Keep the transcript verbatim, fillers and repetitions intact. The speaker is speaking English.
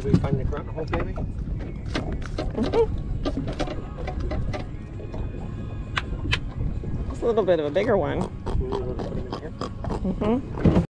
Did we find the grunt hole, baby? Mm-hmm. It's a little bit of a bigger one. We will put him in here. Mm-hmm.